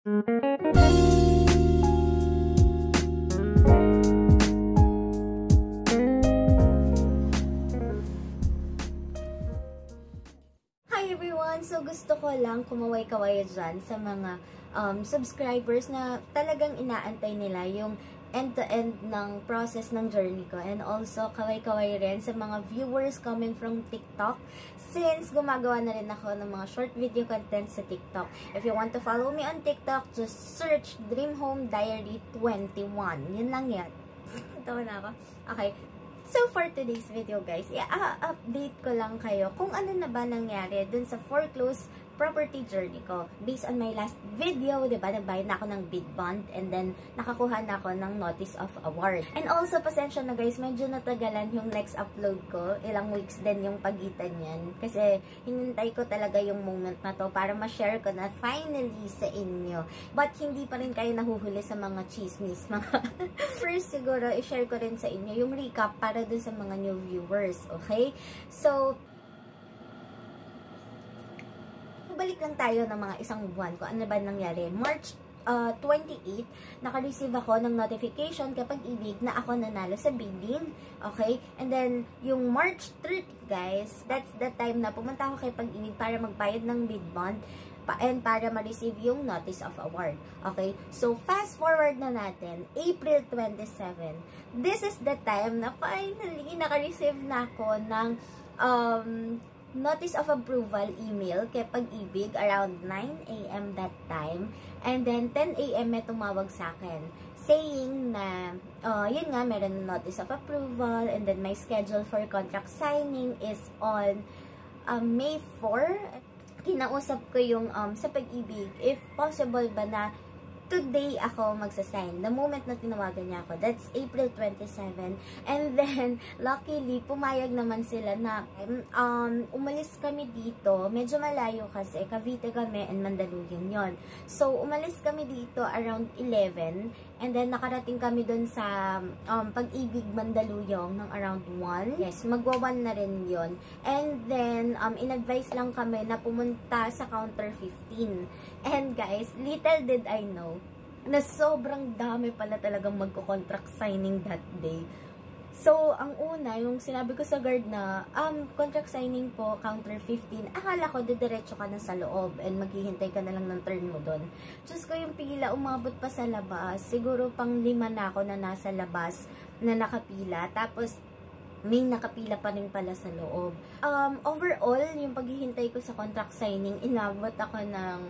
Hi everyone! So gusto ko lang kumaway-kaway dyan sa mga subscribers na talagang inaantay nila yung end-to-end ng process ng journey ko. And also, kaway-kaway rin sa mga viewers coming from TikTok since gumagawa na rin ako ng mga short video content sa TikTok. If you want to follow me on TikTok, just search Dream Home Diary 21. Yun lang yan. Tawa na ako. Okay. So, for today's video, guys, i-update ko lang kayo kung ano na ba nangyari dun sa foreclosed property journey ko. Based on my last video, diba, nagbayad na ako ng bid bond and then nakakuha na ako ng notice of award. And also, pasensya na guys, medyo natagalan yung next upload ko. Ilang weeks din yung pagitan yan. Kasi, hinintay ko talaga yung moment na to para ma-share ko na finally sa inyo. But, hindi pa rin kayo nahuhuli sa mga chismis. First, siguro, i-share ko rin sa inyo yung recap para dun sa mga new viewers. Okay? So, balik lang tayo ng mga isang buwan ko. Ano ba nangyari? March 28, naka-receive ako ng notification kapag ibig na ako nanalo sa bidding. Okay? And then, yung March 30, guys, that's the time na pumunta ako kay Pag-ibig para magbayad ng bid bond and para ma-receive yung notice of award. Okay? So, fast forward na natin, April 27. This is the time na finally naka-receive na ako ng notice of approval email kay Pag-ibig around 9 AM that time. And then, 10 AM may tumawag sa akin saying na, yun nga, meron notice of approval and then my schedule for contract signing is on May 4. Kinausap ko yung sa Pag-ibig, if possible ba na today ako magsasign. The moment na tinawagan niya ako, that's April 27. And then, luckily, pumayag naman sila na umalis kami dito. Medyo malayo kasi, Cavite kami and Mandaluyong yon. So, umalis kami dito around 11. And then, nakarating kami dun sa Pag-ibig Mandaluyong ng around 1. Yes, magwa 1 na rin yon. And then, in-advise lang kami na pumunta sa counter 15. And guys, little did I know na sobrang dami pala talagang magko-contract signing that day. So, ang una, yung sinabi ko sa guard na, contract signing po, counter 15, akala ko, didiretso ka na sa loob and maghihintay ka na lang ng turn mo doon. Diyos ko, yung pila, umabot pa sa labas. Siguro pang 5 na ako na nasa labas na nakapila. Tapos, may nakapila pa rin pala sa loob. Overall, yung paghihintay ko sa contract signing, inabot ako ng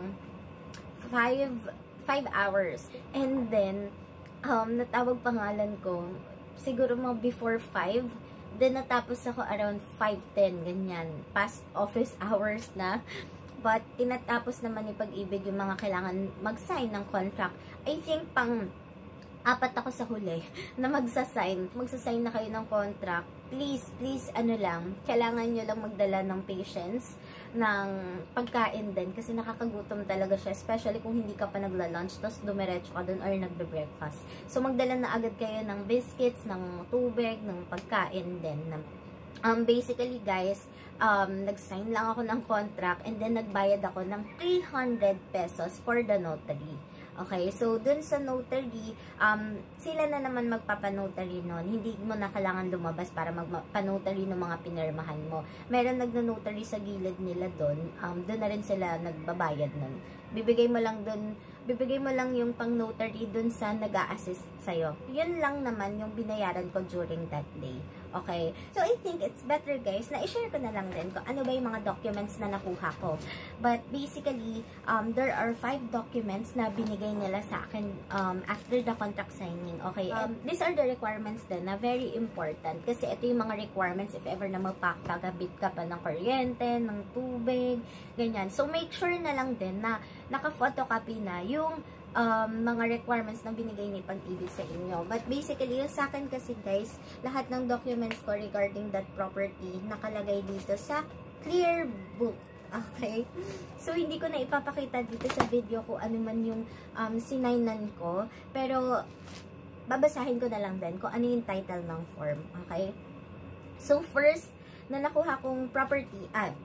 5 hours. And then, natawag pangalan ko, siguro mga before 5. Then, natapos ako around 5:10, ganyan. Past office hours na. But, tinatapos naman ni Pag-ibig yung mga kailangan mag-sign ng contract. I think, pang 4 ako sa huli na magsasign. Magsasign na kayo ng contract. Please, ano lang, kailangan nyo lang magdala ng patience, ng pagkain din, kasi nakakagutom talaga siya, especially kung hindi ka pa nagla-lunch, tapos dumiretso ka dun or nagbe-breakfast. So, magdala na agad kayo ng biscuits, ng tubig, ng pagkain din. Basically, guys, nag-sign lang ako ng contract and then nagbayad ako ng 300 pesos for the notary. Okay, so dun sa notary, sila na naman magpapanotary nun. Hindi mo na kailangan lumabas para magpanotary ng mga pinirmahan mo. Meron nagna-notary sa gilid nila dun. Dun na rin sila nagbabayad nun. Bibigay mo lang yung pang-notary dun sa nag-a-assist sa'yo. Yun lang naman yung binayaran ko during that day. Okay? So, I think it's better, guys, na i-share ko na lang din kung ano ba yung mga documents na nakuha ko. But, basically, there are 5 documents na binigay nila sa akin after the contract signing. Okay? These are the requirements din na very important. Kasi ito yung mga requirements if ever na magpakagabit ka pa ng kuryente, ng tubig, ganyan. So, make sure na lang din na naka-photocopy na yung mga requirements na binigay ni Pag-ibig sa inyo. But basically, yung sa akin kasi guys, lahat ng documents ko regarding that property nakalagay dito sa clear book. Okay? So, hindi ko na ipapakita dito sa video kung ano man yung sinainan ko. Pero, babasahin ko na lang din kung ano yung title ng form. Okay? So, first, na nakuha kong property.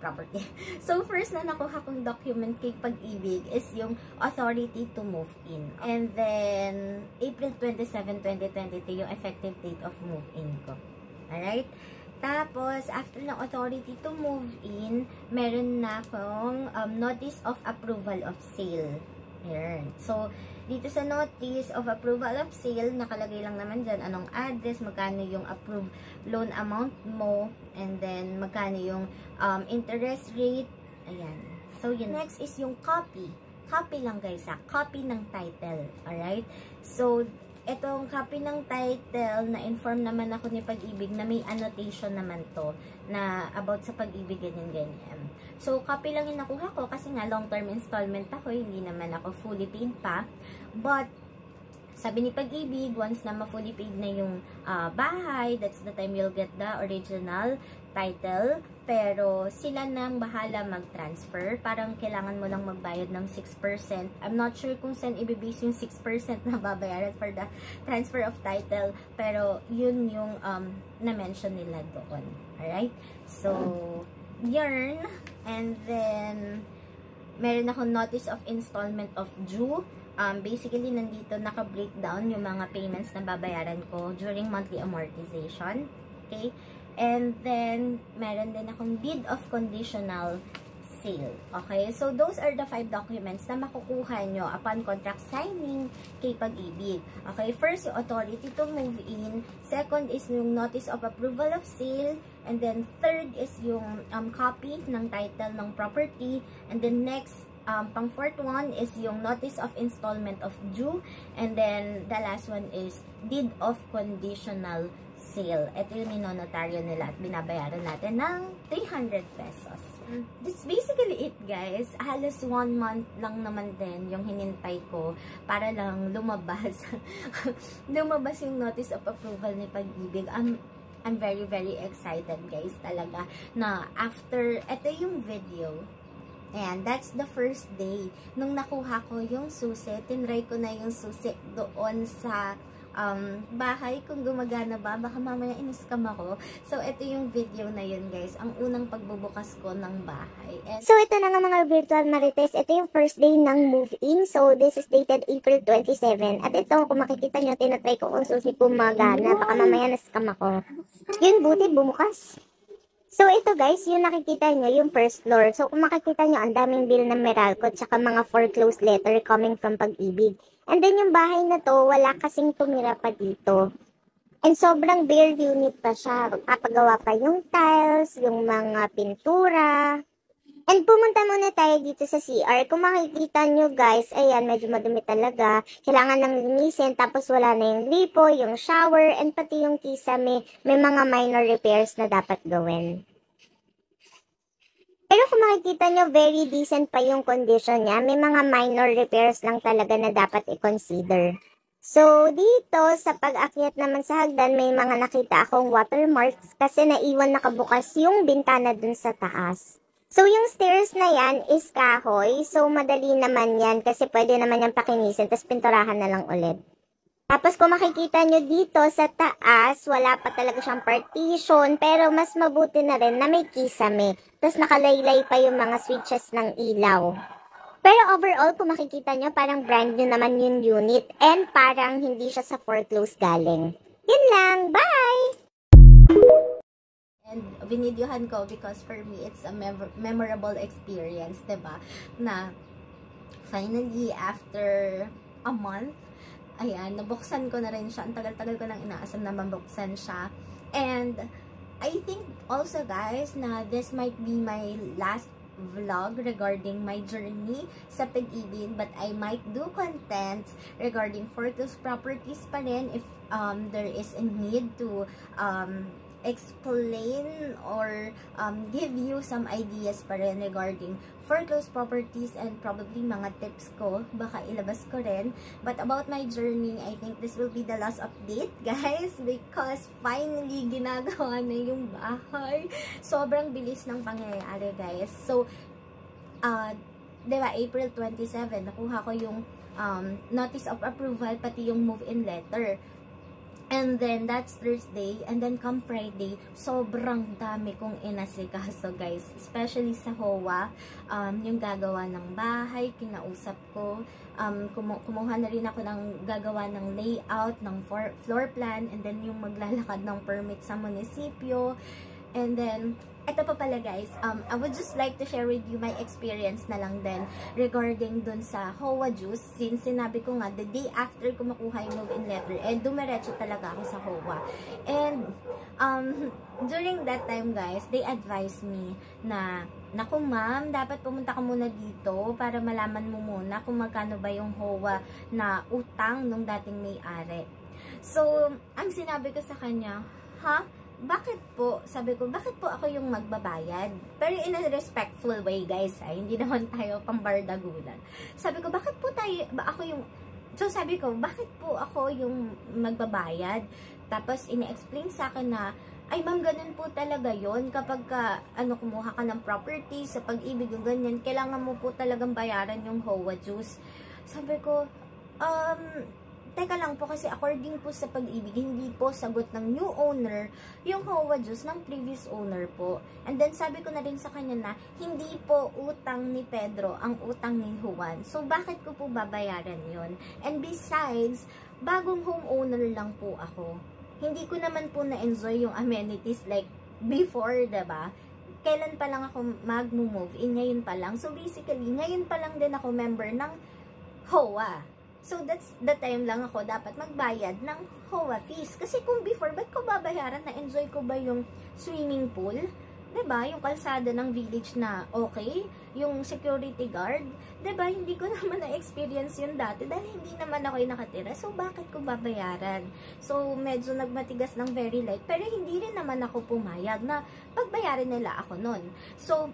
So, first na nakuha kong document kay Pag-ibig is yung authority to move in. And then, April 27, 2023, yung effective date of move-in ko. Alright? Tapos, after ng authority to move in, meron na akong notice of approval of sale. Ayan. So, dito sa notice of approval of sale, nakalagay lang naman dyan anong address, magkano yung approved loan amount mo, and then magkano yung interest rate. Ayan. So, yun. Next is yung copy. Copy lang guys ha. Copy ng title. Alright? So, etong copy ng title, na-inform naman ako ni Pag-ibig na may annotation naman to na about sa Pag-ibig, ganyan. So, copy lang yung nakuha ko kasi nga long-term installment ako, hindi naman ako fully paid pa. But, sabi ni Pag-ibig, once na ma-fully paid na yung bahay, that's the time you'll get the original title. Pero, sila nang bahala mag-transfer. Parang kailangan mo lang magbayad ng 6%. I'm not sure kung saan ibibase yung 6% na babayaran for the transfer of title. Pero, yun yung na-mention nila doon. Alright? So, yarn. And then, meron ako notice of installment of due. Basically, nandito naka-breakdown yung mga payments na babayaran ko during monthly amortization. Okay? And then, meron din akong deed of conditional sale. Okay? So, those are the 5 documents na makukuha nyo upon contract signing kay Pag-ibig. Okay? First, yung authority to move in. Second is yung notice of approval of sale. And then, third is yung copy ng title ng property. And then, next, pang fourth one is yung notice of installment of due. And then, the last one is deed of conditional sale. Ito yung ninonotaryo nila at binabayaran natin ng 300 pesos. That's basically it, guys. Halos 1 month lang naman din yung hinintay ko para lang lumabas. Lumabas yung notice of approval ni Pag-ibig. I'm very, very excited, guys, talaga, na after, ito yung video. And that's the first day. Nung nakuha ko yung susi, tinry ko na yung susi doon sa bahay, kung gumagana ba, baka mamaya in-scam ako. So, ito yung video na yun, guys. Ang unang pagbubukas ko ng bahay. And so, ito na nga mga virtual marites. Ito yung first day ng move-in. So, this is dated April 27. At ito, kung makikita nyo, tinatry ko kung susi gumagana. Baka mamaya na-scam ako. Yun, buti, bumukas. So, ito guys, yung nakikita nyo, yung first floor. So, kung makikita nyo, ang daming bill ng Meralco, tsaka mga foreclosed letter coming from Pag-ibig. And then, yung bahay na to, wala kasing tumira pa dito. And sobrang bare unit pa siya. Papagawa pa yung tiles, yung mga pintura. And pumunta muna tayo dito sa CR. Kung makikita nyo guys, ayan, medyo madumi talaga. Kailangan nang linisin, tapos wala na yung gripo, yung shower, and pati yung kisame, may mga minor repairs na dapat gawin. Pero kung makikita nyo, very decent pa yung condition niya. May mga minor repairs lang talaga na dapat i-consider. So, dito, sa pag-akyat naman sa hagdan, may mga nakita akong watermarks kasi naiwan nakabukas yung bintana dun sa taas. So, yung stairs na yan is kahoy. So, madali naman yan kasi pwede naman yung pakinisin, tapos pinturahan na lang ulit. Tapos, kung makikita nyo dito sa taas, wala pa talaga siyang partition, pero mas mabuti na rin na may kisame. Tapos, nakalaylay pa yung mga switches ng ilaw. Pero overall, kung makikita nyo, parang brand new naman yung unit, and parang hindi siya sa foreclosed galing. Yun lang, bye! And binidyohan ko because for me, it's a memorable experience, diba? Na finally, after a month, ayan, nabuksan ko na rin siya. Ang tagal-tagal ko nang inaasam na mabuksan siya. And I think also, guys, na this might be my last vlog regarding my journey sa Pag-ibig, but I might do contents regarding foreclosed properties pa rin if there is a need to explain or give you some ideas pa rin regarding foreclosed properties and probably mga tips ko, baka ilabas ko rin. But about my journey, I think this will be the last update, guys, because finally ginagawa na yung bahay. Sobrang bilis ng pangyayari, guys. So, diba, April 27, nakuha ko yung notice of approval, pati yung move-in letter. And then, that's Thursday. And then, come Friday, sobrang dami kong inasikaso, guys. Especially sa HOA. Yung gagawa ng bahay, kinausap ko. Kumuha na rin ako ng gagawa ng layout, ng floor plan. And then, yung maglalakad ng permit sa munisipyo. And then, ito pa pala guys, I would just like to share with you my experience na lang din regarding dun sa HOA juice. Since sinabi ko nga, the day after ko makuha yung move-in letter, dumiretso talaga ako sa HOA. And during that time guys, they advised me na, naku ma'am, dapat pumunta ka muna dito para malaman mo muna kung magkano ba yung HOA na utang nung dating may-ari. So, ang sinabi ko sa kanya, ha? Bakit po? Sabi ko, bakit po ako yung magbabayad? Pero in a respectful way, guys, hindi naman tayo pambardagulan. Sabi ko, bakit po ako yung, so sabi ko, bakit po ako yung magbabayad? Tapos, ini-explain sa akin na, ay ma'am, ganun po talaga yon kapag kumuha ka ng property, sa pag-ibig yung ganyan, kailangan mo po talagang bayaran yung HOA dues. Sabi ko, teka lang po kasi according po sa pag-ibig, hindi po sagot ng new owner yung HOA dues ng previous owner po. And then sabi ko na rin sa kanya na hindi po utang ni Pedro ang utang ni Juan. So bakit ko po babayaran yon? And besides, bagong homeowner lang po ako. Hindi ko naman po na-enjoy yung amenities like before, diba? Kailan pa lang ako mag-move in? Ngayon pa lang. So basically, ngayon pa lang din ako member ng HOA. So, that's the time lang ako dapat magbayad ng HOA fees. Kasi kung before, ba't ko babayaran? Na-enjoy ko ba yung swimming pool? Diba? Yung kalsada ng village na okay? Yung security guard? Diba? Hindi ko naman na-experience yun dati dahil hindi naman ako yung nakatira. So, bakit ko babayaran? So, medyo nagmatigas ng very light. Pero hindi rin naman ako pumayag na pagbayarin nila ako nun. So,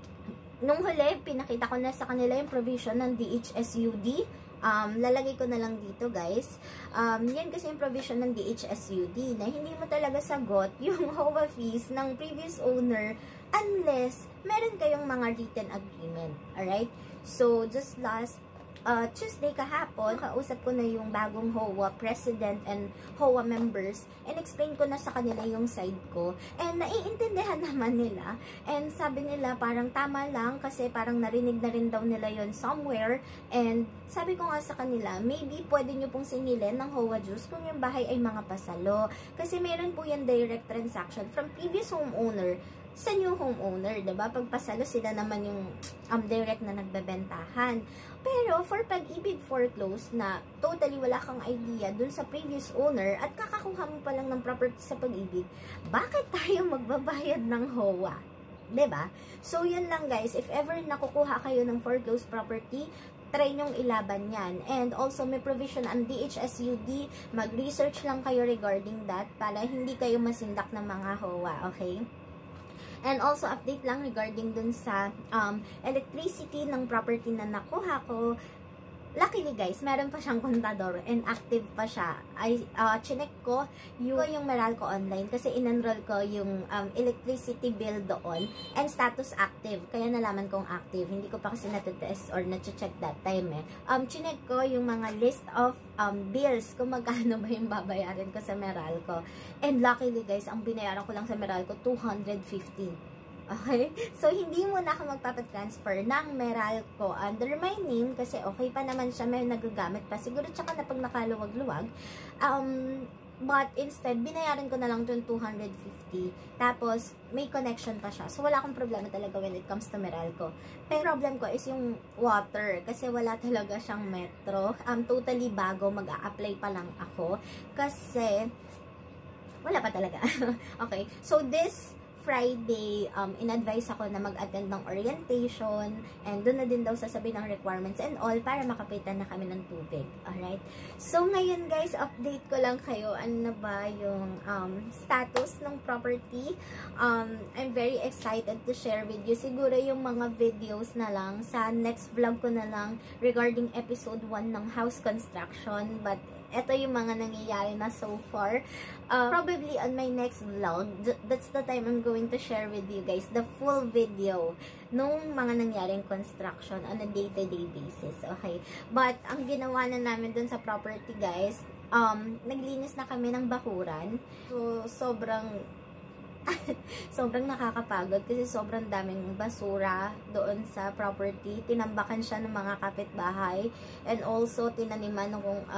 nung huli, pinakita ko na sa kanila yung provision ng DHSUD. Lalagay ko na lang dito guys. Yan kasi yung provision ng DHSUD na hindi mo talaga sagot yung HOA fees ng previous owner unless meron kayong mga written agreement. Alright? So, just last Tuesday kahapon, kausap ko na yung bagong HOA president and HOA members and explain ko na sa kanila yung side ko and naiintindihan naman nila and sabi nila parang tama lang kasi parang narinig na rin daw nila yon somewhere and sabi ko nga sa kanila maybe pwede nyo pong singilin ng HOA dues kung yung bahay ay mga pasalo kasi meron po yan direct transaction from previous homeowner sa new homeowner, diba? Pagpasalo sila naman yung direct na nagbebentahan. Pero for pag-ibig foreclose na totally wala kang idea dun sa previous owner at kakakuha mo pa lang ng property sa pag-ibig, bakit tayo magbabayad ng HOA? Diba? So, yun lang guys. If ever nakukuha kayo ng foreclosed property, try nyong ilaban yan. And also, may provision ang DHSUD. Mag-research lang kayo regarding that para hindi kayo masindak ng mga HOA. Okay? And also, update lang regarding dun sa electricity ng property na nakuha ko. Luckily guys, meron pa siyang kontador and active pa siya. Chinek ko yung Meralco online kasi in-enroll ko yung electricity bill doon and status active. Kaya nalaman kong active. Hindi ko pa kasi natitest or na-check that time eh. Chinek ko yung mga list of bills kung magkano ba yung babayaran ko sa Meralco. And luckily guys, ang binayaran ko lang sa Meralco, 250. Okay? So, hindi mo na ako magpapatransfer ng Meralco under my name kasi okay pa naman siya, may nagagamit pa. Siguro tsaka na pag nakaluwag-luwag. But instead, binayaran ko na lang yung 250. Tapos, may connection pa siya. So, wala akong problema talaga when it comes to Meralco. Pero problem ko is yung water. Kasi wala talaga siyang metro. Totally bago, mag-a-apply pa lang ako. Kasi, wala pa talaga. Okay. So, this Friday, in-advise ako na mag-attend ng orientation and doon na din daw sasabihin ng requirements and all para makapitan na kami ng tubig. Alright? So, ngayon guys, update ko lang kayo. Ano na ba yung status ng property? I'm very excited to share with you. Siguro yung mga videos na lang sa next vlog ko na lang regarding episode 1 ng house construction. But, ito yung mga nangyayari na so far. Probably on my next vlog, that's the time I'm going to share with you guys the full video nung mga nangyaring construction on a day-to-day basis. Okay? But, ang ginawa na namin dun sa property guys, naglinis na kami ng bakuran. So, sobrang nakakapagod kasi sobrang daming basura doon sa property. Tinambakan siya ng mga kapitbahay, and also tinaniman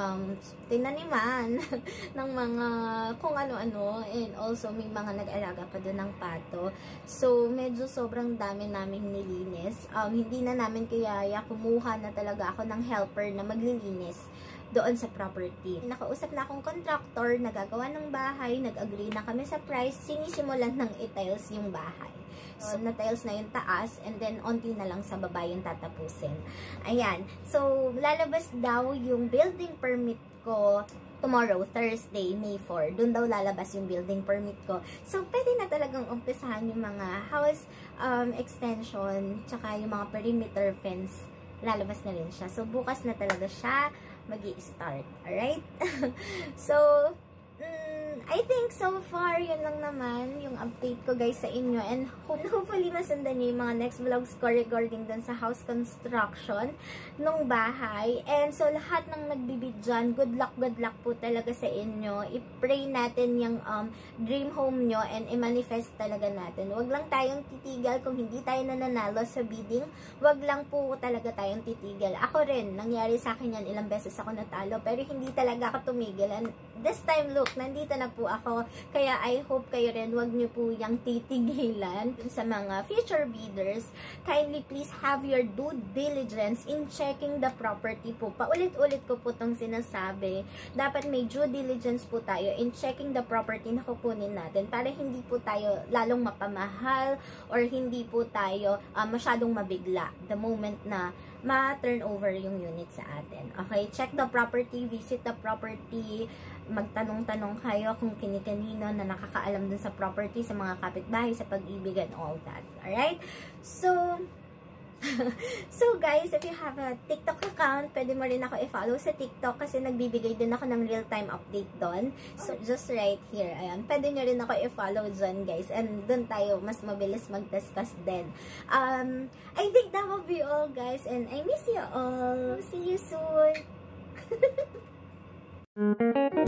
ng mga kung ano-ano, and also may mga nag-alaga pa doon ng pato. So medyo sobrang dami naming nilinis. Hindi na namin kaya kumuha na talaga ako ng helper na maglilinis doon sa property. Nakausap na akong contractor, nagagawa ng bahay, nag-agree na kami sa price, sinisimulan ng i-tiles yung bahay. So, na-tiles na yung taas, and then onti na lang sa baba yung tatapusin. Ayan. So, lalabas daw yung building permit ko tomorrow, Thursday, May 4. Doon daw lalabas yung building permit ko. So, pwede na talagang umpisahan yung mga house extension, tsaka yung mga perimeter fence. Lalabas na rin siya. So, bukas na talaga siya magi-start. Alright? So, I think so far, yun lang naman yung update ko guys sa inyo. And hopefully masundan nyo yung mga next vlogs ko regarding dun sa house construction nung bahay. And so, lahat ng nagbibid dyan, good luck po talaga sa inyo. I-pray natin yung dream home nyo and i-manifest talaga natin. Huwag lang tayong titigil kung hindi tayo nananalo sa bidding. Huwag lang po talaga tayong titigil. Ako rin, nangyari sa akin yan, ilang beses ako natalo, pero hindi talaga ako tumigil. And this time, look, nandito na po ako. Kaya I hope kayo rin, wag nyo po yung titigilan sa mga future bidders. Kindly please have your due diligence in checking the property po. Paulit-ulit ko po itong sinasabi. Dapat may due diligence po tayo in checking the property na kukunin natin para hindi po tayo lalong mapamahal or hindi po tayo masyadong mabigla the moment na ma-turn over yung unit sa atin. Okay? Check the property, visit the property, magtanong-tanong kayo kung kini-kanino na nakakaalam dun sa property, sa mga kapitbahay, sa pag-ibig and all that. Alright? So guys, if you have a TikTok account, pwede mo rin ako i-follow sa TikTok kasi nagbibigay din ako ng real-time update doon. So just right here, ayan, pwede nyo rin ako i-follow dyan guys, and doon tayo mas mabilis mag-discuss din. I think that will be all guys, and I miss you all. See you soon!